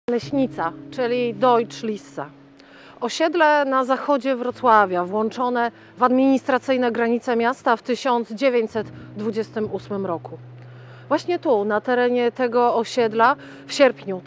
Leśnica, czyli Deutschlissa. Osiedle na zachodzie Wrocławia, włączone w administracyjne granice miasta w 1928 roku. Właśnie tu, na terenie tego osiedla, w sierpniu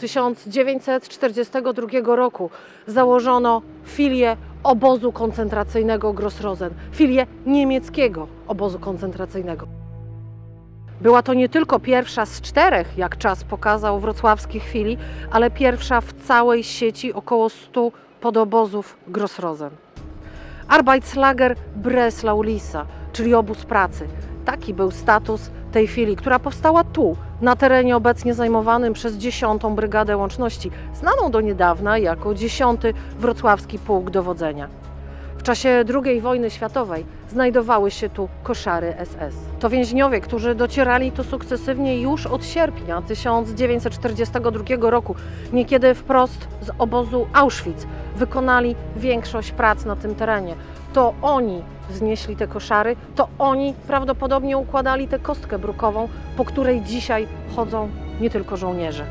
1942 roku założono filię obozu koncentracyjnego Grossrosen, filię niemieckiego obozu koncentracyjnego. Była to nie tylko pierwsza z 4, jak czas pokazał, wrocławskich filii, ale pierwsza w całej sieci około 100 podobozów Grossrosen. Arbeitslager Breslau-Lissa, czyli obóz pracy. Taki był status tej filii, która powstała tu, na terenie obecnie zajmowanym przez 10. Brygadę Łączności, znaną do niedawna jako 10. Wrocławski Pułk Dowodzenia. W czasie II wojny światowej znajdowały się tu koszary SS. To więźniowie, którzy docierali tu sukcesywnie już od sierpnia 1942 roku, niekiedy wprost z obozu Auschwitz, wykonali większość prac na tym terenie. To oni wznieśli te koszary, to oni prawdopodobnie układali tę kostkę brukową, po której dzisiaj chodzą nie tylko żołnierze.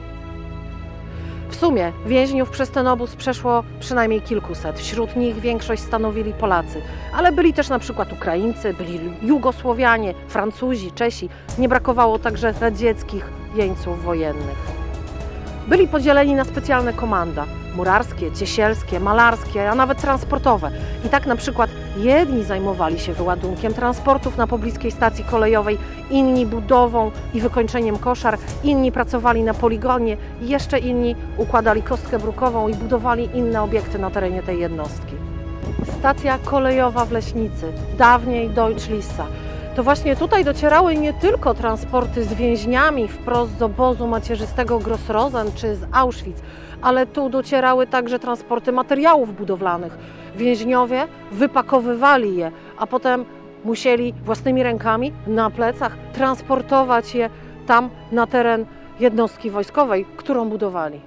W sumie więźniów przez ten obóz przeszło przynajmniej kilkuset. Wśród nich większość stanowili Polacy, ale byli też na przykład Ukraińcy, byli Jugosłowianie, Francuzi, Czesi. Nie brakowało także radzieckich jeńców wojennych. Byli podzieleni na specjalne komanda: murarskie, ciesielskie, malarskie, a nawet transportowe. I tak na przykład jedni zajmowali się wyładunkiem transportów na pobliskiej stacji kolejowej, inni budową i wykończeniem koszar, inni pracowali na poligonie, jeszcze inni układali kostkę brukową i budowali inne obiekty na terenie tej jednostki. Stacja kolejowa w Leśnicy, dawniej Deutschlissa. To właśnie tutaj docierały nie tylko transporty z więźniami wprost z obozu macierzystego Grossrosen czy z Auschwitz, ale tu docierały także transporty materiałów budowlanych. Więźniowie wypakowywali je, a potem musieli własnymi rękami na plecach transportować je tam na teren jednostki wojskowej, którą budowali.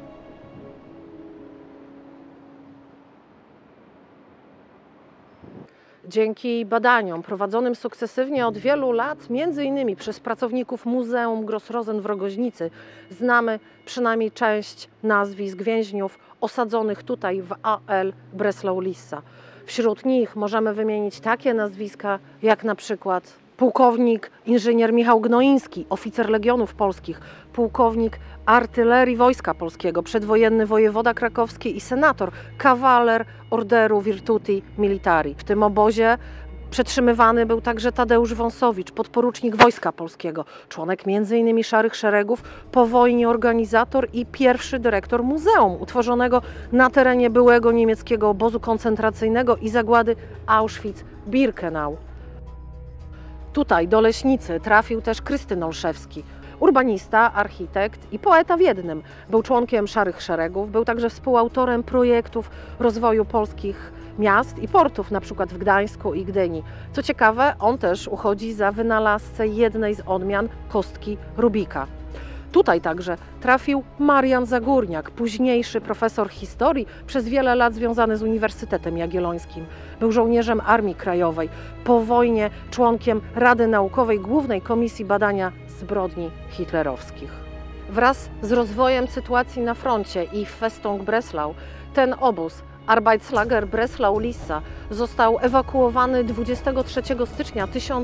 Dzięki badaniom prowadzonym sukcesywnie od wielu lat, m.in. przez pracowników Muzeum Grossrosen w Rogoźnicy, znamy przynajmniej część nazwisk więźniów osadzonych tutaj w AL Breslau-Lissa. Wśród nich możemy wymienić takie nazwiska jak na przykład pułkownik inżynier Michał Gnoiński, oficer Legionów Polskich, pułkownik artylerii Wojska Polskiego, przedwojenny wojewoda krakowski i senator, kawaler Orderu Virtuti Militari. W tym obozie przetrzymywany był także Tadeusz Wąsowicz, podporucznik Wojska Polskiego, członek m.in. Szarych Szeregów, po wojnie organizator i pierwszy dyrektor muzeum utworzonego na terenie byłego niemieckiego obozu koncentracyjnego i zagłady Auschwitz-Birkenau. Tutaj do Leśnicy trafił też Krystyn Olszewski, urbanista, architekt i poeta w jednym. Był członkiem Szarych Szeregów, był także współautorem projektów rozwoju polskich miast i portów, na przykład w Gdańsku i Gdyni. Co ciekawe, on też uchodzi za wynalazcę jednej z odmian kostki Rubika. Tutaj także trafił Marian Zagórniak, późniejszy profesor historii, przez wiele lat związany z Uniwersytetem Jagiellońskim. Był żołnierzem Armii Krajowej, po wojnie członkiem Rady Naukowej Głównej Komisji Badania Zbrodni Hitlerowskich. Wraz z rozwojem sytuacji na froncie i w Festung Breslau ten obóz Arbeitslager Breslau-Lissa został ewakuowany 23 stycznia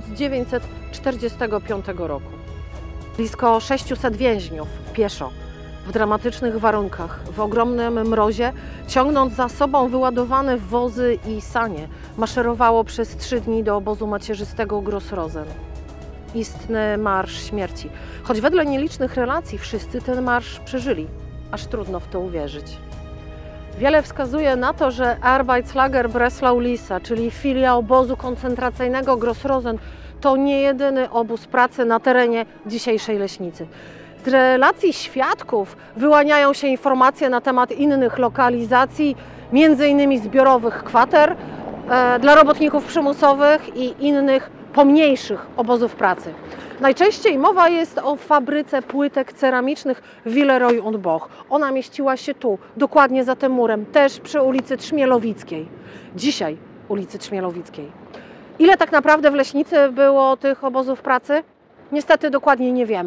1945 roku. Blisko 600 więźniów pieszo, w dramatycznych warunkach, w ogromnym mrozie, ciągnąc za sobą wyładowane wozy i sanie, maszerowało przez 3 dni do obozu macierzystego Grossrosen. Istny marsz śmierci. Choć wedle nielicznych relacji wszyscy ten marsz przeżyli, aż trudno w to uwierzyć. Wiele wskazuje na to, że Arbeitslager Breslau-Lissa, czyli filia obozu koncentracyjnego Grossrosen, to nie jedyny obóz pracy na terenie dzisiejszej Leśnicy. Z relacji świadków wyłaniają się informacje na temat innych lokalizacji, m.in. zbiorowych kwater dla robotników przymusowych i innych pomniejszych obozów pracy. Najczęściej mowa jest o fabryce płytek ceramicznych Villeroy-und-Boch. Ona mieściła się tu, dokładnie za tym murem, też przy ulicy Trzmielowickiej. Dzisiaj ulicy Trzmielowickiej. Ile tak naprawdę w Leśnicy było tych obozów pracy? Niestety dokładnie nie wiemy,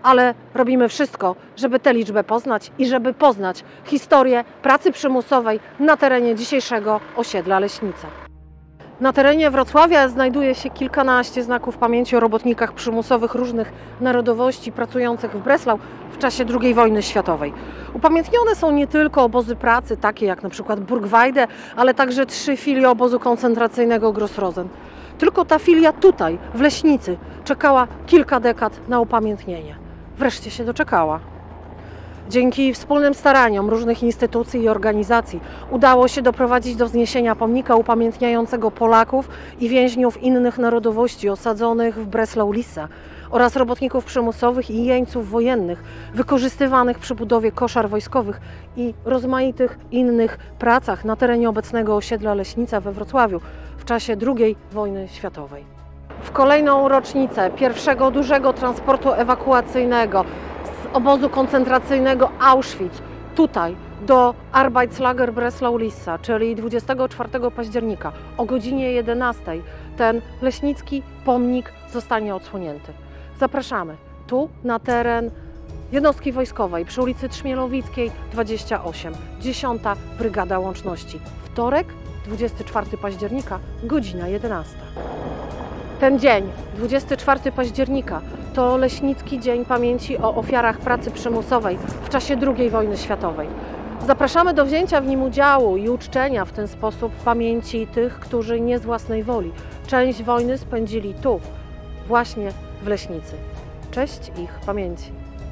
ale robimy wszystko, żeby tę liczbę poznać i żeby poznać historię pracy przymusowej na terenie dzisiejszego osiedla Leśnica. Na terenie Wrocławia znajduje się kilkanaście znaków pamięci o robotnikach przymusowych różnych narodowości pracujących w Breslau w czasie II wojny światowej. Upamiętnione są nie tylko obozy pracy, takie jak na przykład Burgweide, ale także 3 filie obozu koncentracyjnego Gross-Rosen. Tylko ta filia tutaj, w Leśnicy, czekała kilka dekad na upamiętnienie. Wreszcie się doczekała. Dzięki wspólnym staraniom różnych instytucji i organizacji udało się doprowadzić do wzniesienia pomnika upamiętniającego Polaków i więźniów innych narodowości osadzonych w Breslau-Lissa oraz robotników przymusowych i jeńców wojennych wykorzystywanych przy budowie koszar wojskowych i rozmaitych innych pracach na terenie obecnego osiedla Leśnica we Wrocławiu w czasie II wojny światowej. W kolejną rocznicę pierwszego dużego transportu ewakuacyjnego z obozu koncentracyjnego Auschwitz tutaj do Arbeitslager Breslau-Lissa, czyli 24 października o godzinie 11 ten leśnicki pomnik zostanie odsłonięty. Zapraszamy tu na teren jednostki wojskowej przy ulicy Trzmielowickiej 28, 10. Brygada Łączności. Wtorek, 24 października, godzina 11. Ten dzień, 24 października, to Leśnicki Dzień Pamięci o ofiarach pracy przymusowej w czasie II wojny światowej. Zapraszamy do wzięcia w nim udziału i uczczenia w ten sposób pamięci tych, którzy nie z własnej woli część wojny spędzili tu, właśnie w Leśnicy. Cześć ich pamięci.